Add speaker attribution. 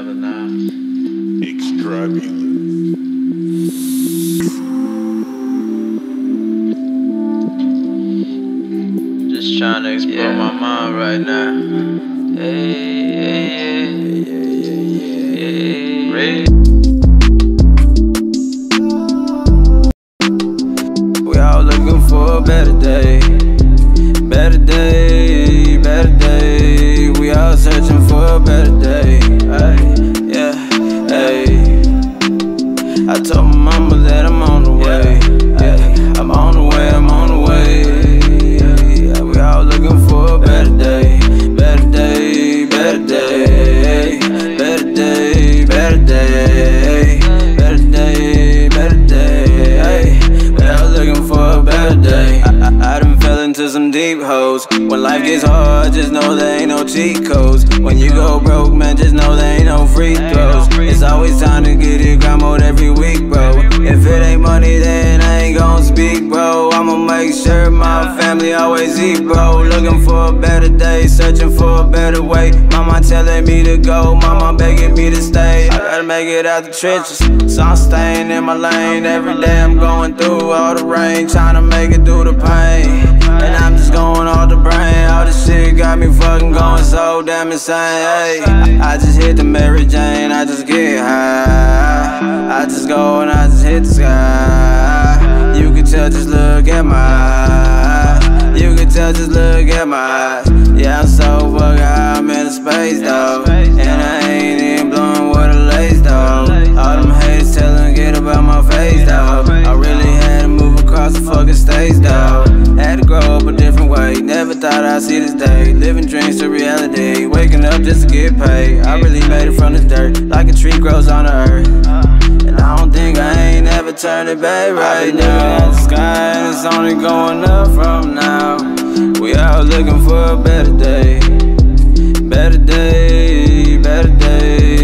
Speaker 1: never know.
Speaker 2: Extravulous.
Speaker 1: Just trying to explore my mind right now.
Speaker 3: We all looking for a better day. Better day, better day. We all searching for a better day. Yeah, hey. I told my mama that I'm on the way. Yeah, I'm on the way, I'm on the way. Yeah, we all looking for a better day. Better day, better day. Better day, better day. Better day, better day. We all looking for a better day. I done fell into some deep holes. When life gets hard, just know there ain't no cheat codes. When you go broke, man, just know there ain't no free throws. It's always time to get it grind mode every week, bro. If it ain't money, then I ain't gon' speak, bro. I'ma make sure my family always eat, bro. Looking for a better day, searching for a better way. Mama telling me to go, mama begging me to stay. I gotta make it out the trenches, so I'm staying in my lane. Every day I'm going through all the rain, trying to make it through the pain. And I'm just going off the brain. All this shit got me fucking going so damn insane. Hey, I just hit the Mary Jane, I just get high. I just go and I just hit the sky. You can tell, just look at my eyes. You can tell, just look at my eyes. Yeah, I'm so fucking high, I'm in a space, though. And I ain't even blowing with a lace, though. All them haters telling get about my face, though. I really had to move across the fucking stage, though. Had to grow up a different way, never thought I'd see this day. Living dreams to reality, waking up just to get paid. I really made it from the dirt, like a tree grows on the earth. And I don't think I ain't ever turned it back right now. At the sky and it's only going up from now. We all looking for a better day. Better day, better day.